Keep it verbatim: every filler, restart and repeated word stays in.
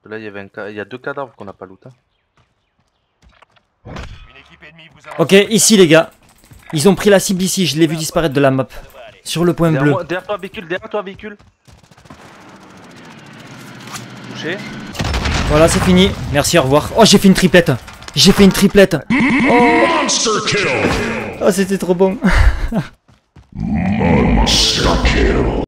Là, il y avait un ca... il y a deux cadavres qu'on n'a pas loot. Hein. Ok, ici les gars. Ils ont pris la cible ici, je l'ai vu disparaître de la map. Sur le point Derrière bleu. moi, derrière toi, véhicule, derrière toi, véhicule. Touché. Voilà, c'est fini. Merci, au revoir. Oh, j'ai fait une triplette. J'ai fait une triplette. Oh, oh c'était trop bon.